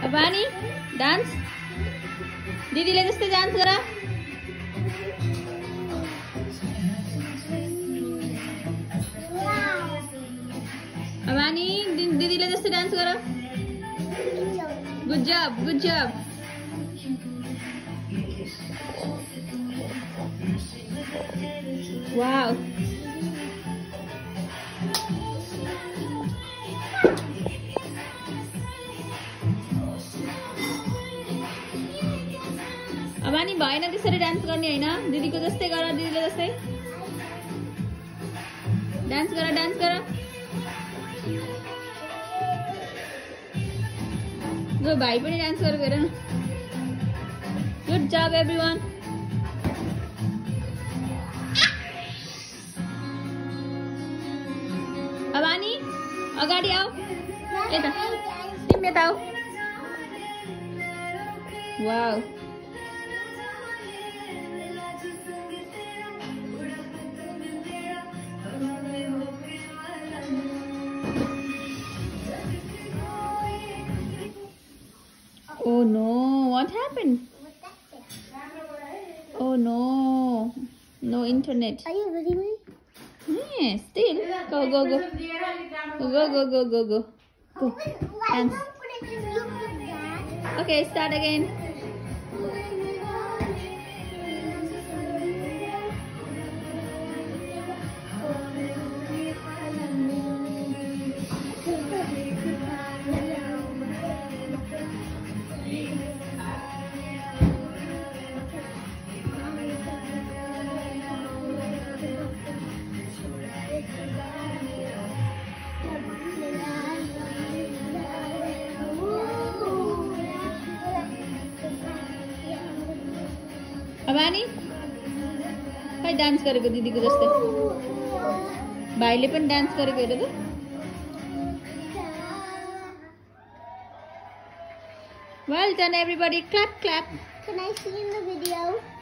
Abani dance दिदीले जस्तै dance गर अबानी दिदीले जस्तै डान्स गर गुड जब वाओ अबानी भएन त्यसरी डान्स गर्ने हैन दिदीको जस्तै गर दिदीले जस्तै डान्स गर गो भाइ पनि डान्स गरेको हेर गुड जब एभ्रीवन अबानी अगाडि आऊ यता तिमी यता आऊ wow Oh no, what happened? Oh no, no internet. Are you ready, me? Yes, still. Go. Go. Dance. Okay, start again. अबानी खै डान्स गरेको दिदीको जस्तै भाइले पनि डान्स गरेको हेर त Well done everybody, clap. Can I see in the video?